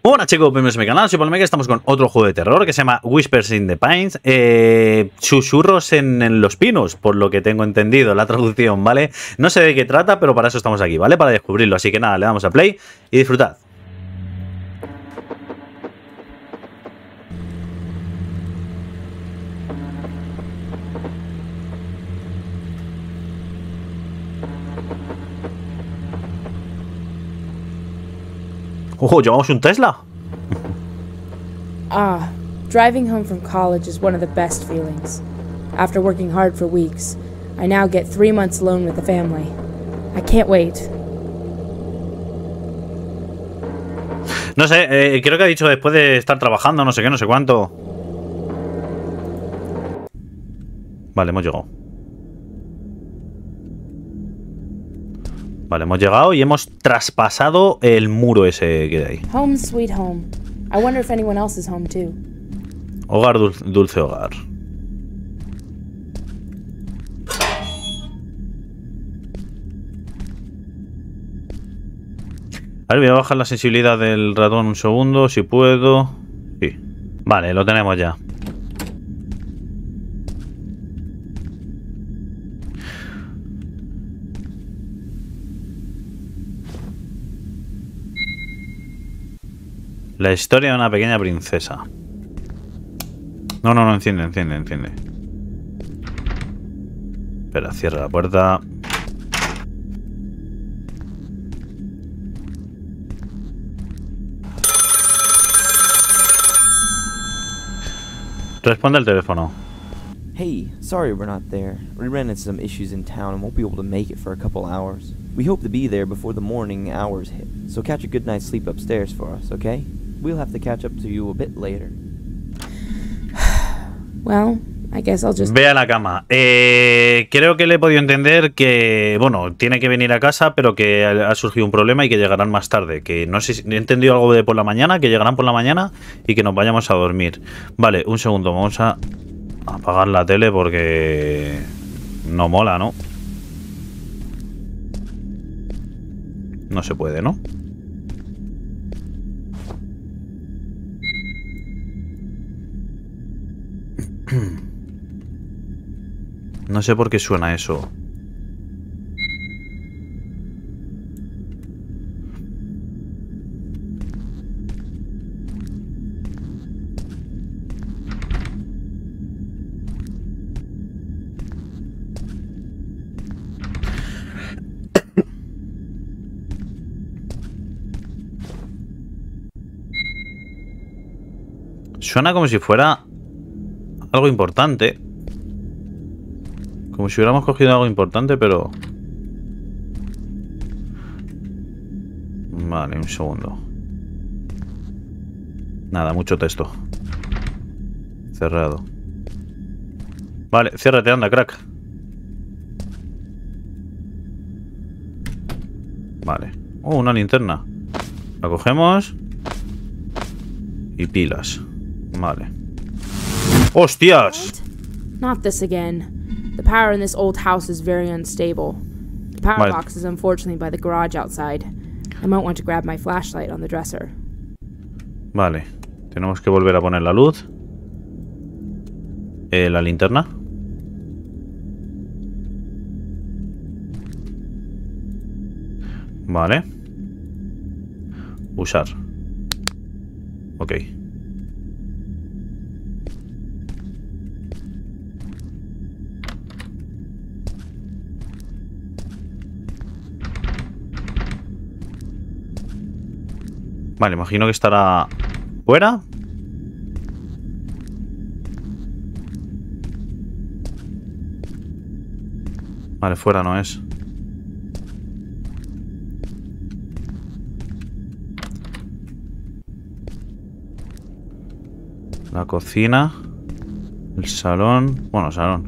Hola chicos, bienvenidos a mi canal, soy Palmega, estamos con otro juego de terror que se llama Whispers in the Pines, susurros en los pinos, por lo que tengo entendido, la traducción, ¿vale? No sé de qué trata, pero para eso estamos aquí, ¿vale? Para descubrirlo, así que nada, le damos a play y disfrutad. ¡Ojo, llevamos un Tesla! Driving home from college is one of the best feelings. After working hard for weeks, I now get 3 months alone with the family. I can't wait. No sé, creo que ha dicho después de estar trabajando, no sé qué, no sé cuánto. Vale, hemos llegado. Vale, hemos llegado y hemos traspasado el muro ese que hay. Home sweet home. I wonder if anyone else is home too. Hogar, dulce hogar. A ver, voy a bajar la sensibilidad del ratón un segundo, si puedo. Sí. Vale, lo tenemos ya. La historia de una pequeña princesa. No, enciende. Espera, cierra la puerta. Responde al teléfono. Hey, sorry we're not there. We ran into some issues in town and won't be able to make it for a couple hours. We hope to be there before the morning hours hit, so catch a good night's sleep upstairs for us, okay? We'll have to catch up to you a bit later. Well, I guess I'll just... Ve a la cama. Creo que le he podido entender que, bueno, tiene que venir a casa, pero que ha surgido un problema y que llegarán más tarde. Que no sé si he entendido algo de por la mañana, que llegarán por la mañana y que nos vayamos a dormir. Vale, un segundo, vamos a apagar la tele porque no mola, ¿no? No se puede, ¿no? No sé por qué suena eso. Suena como si fuera algo importante. Como si hubiéramos cogido algo importante, pero... Vale, un segundo. Nada, mucho texto. Cerrado. Vale, ciérrate, anda, crack. Vale. Oh, una linterna. La cogemos. Y pilas. Vale. ¡Hostias! Not this again. The power in this old house is very unstable. The power box is unfortunately by the garage outside. I might want to grab my flashlight on the dresser. Vale. Tenemos que volver a poner la luz. La linterna. Vale. Usar. Ok. Vale, imagino que estará fuera. Vale, fuera no es. La cocina. El salón. Bueno, salón.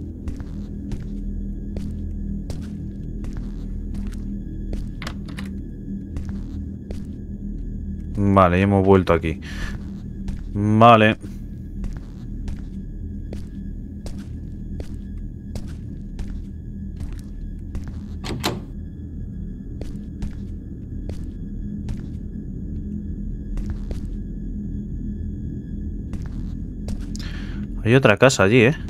Vale, ya hemos vuelto aquí. Vale. Hay otra casa allí, ¿eh?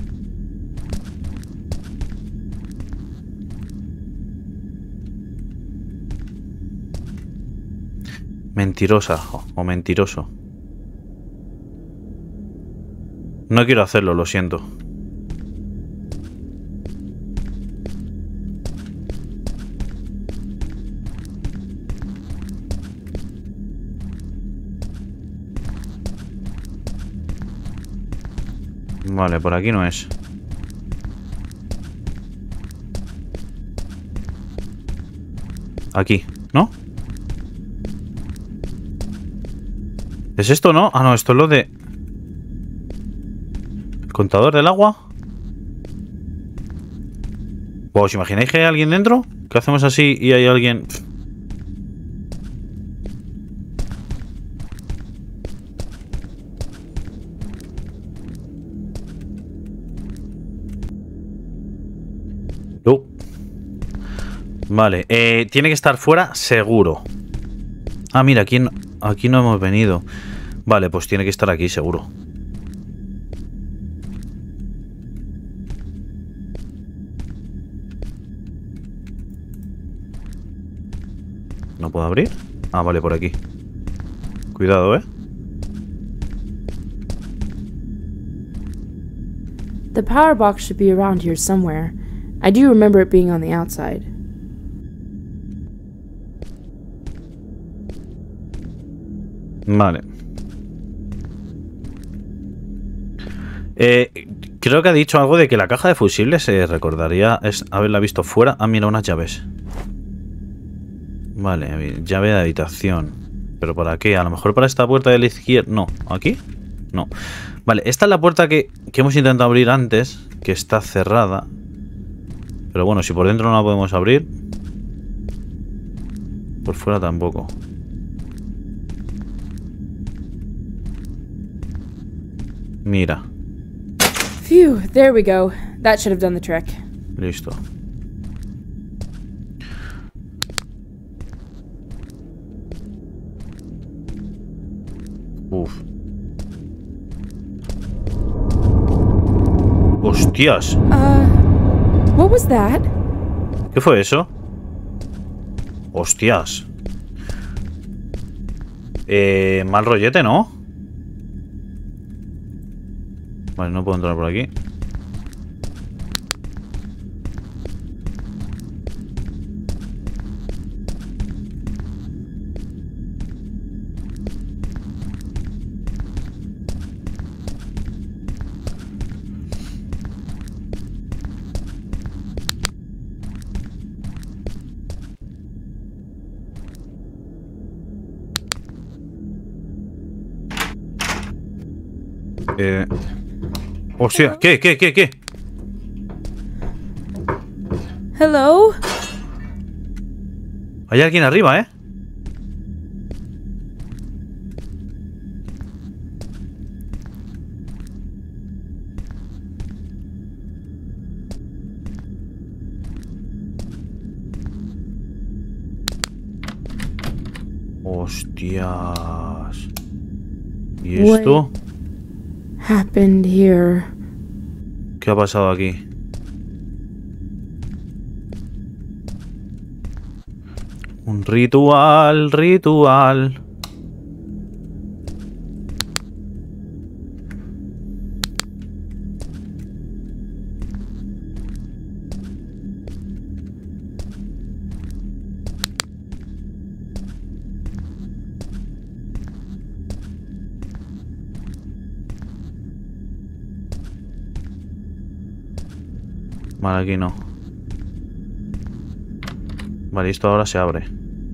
Mentirosa o mentiroso. No quiero hacerlo, lo siento. Vale, por aquí no es. Aquí, ¿no? ¿Es esto, no? Ah, no, esto es lo de... ¿El contador del agua? Wow, ¿os imagináis que hay alguien dentro? ¿Qué hacemos así y hay alguien...? Vale, tiene que estar fuera seguro. Ah, mira, aquí no hemos venido. Vale, pues tiene que estar aquí seguro. ¿No puedo abrir? Ah, vale, por aquí. Cuidado, ¿eh? The power box should be around here somewhere. I do remember it being on the outside. Vale. Creo que ha dicho algo de que la caja de fusibles se recordaría haberla visto fuera. Ah, mira, unas llaves. Vale, llave de habitación. ¿Pero para qué? A lo mejor para esta puerta de la izquierda. No, ¿aquí? No. Vale, esta es la puerta que hemos intentado abrir antes, que está cerrada. Pero bueno, si por dentro no la podemos abrir, por fuera tampoco. Mira. Phew, there we go. That should have done the trick. Listo. Uf. Hostias. What was that? ¿Qué fue eso? Hostias. Mal rollete, ¿no? Vale, no puedo entrar por aquí. Hostia, ¿qué? Hello? Hay alguien arriba, ¿eh? Hostias. ¿Y esto? Happened here. ¿Qué ha pasado aquí? Un ritual. Vale, aquí no. Vale, esto ahora se abre.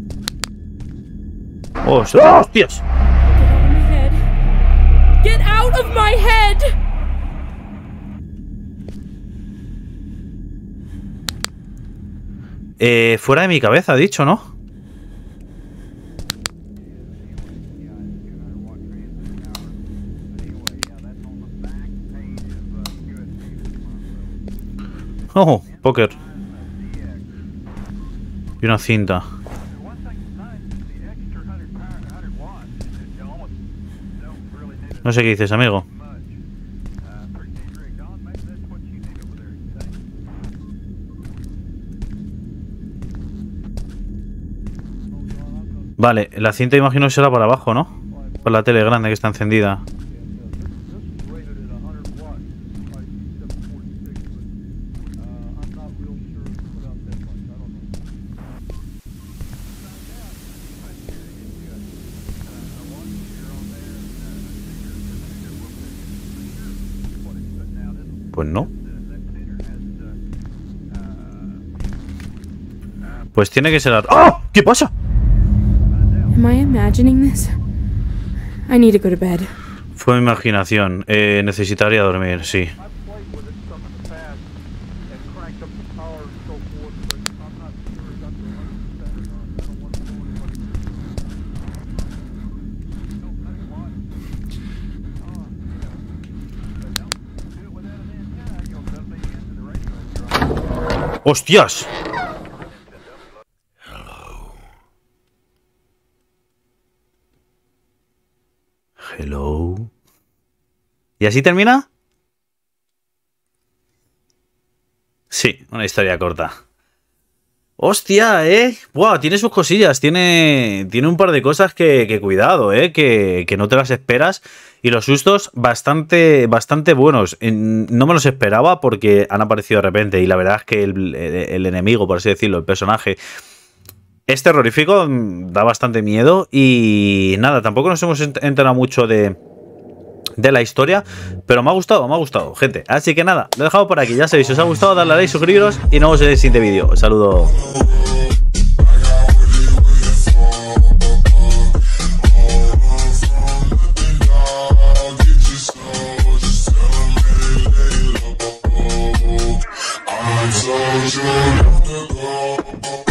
¡Oh, hostias! Get out of my head! Fuera de mi cabeza, ha dicho, ¿no? Oh, póker. Y una cinta. No sé qué dices, amigo. Vale, la cinta imagino será para abajo, ¿no? Por la tele grande que está encendida. Pues no. Pues tiene que ser... ¡Oh! ¿Qué pasa? Am I imagining this? I need to go to bed. Fue mi imaginación. Necesitaría dormir, sí. ¡Hostias! Hello. ¿Y así termina? Sí, una historia corta. ¡Hostia, eh! ¡Buah! Tiene sus cosillas. Tiene un par de cosas que cuidado, que no te las esperas. Y los sustos bastante buenos. No me los esperaba porque han aparecido de repente. Y la verdad es que el enemigo, por así decirlo, el personaje... es terrorífico, da bastante miedo y nada, tampoco nos hemos enterado mucho de la historia, pero me ha gustado, gente. Así que nada, lo he dejado por aquí, ya sabéis, si os ha gustado, darle a like, suscribiros y nos vemos en el siguiente vídeo. Un saludo. I told you to go.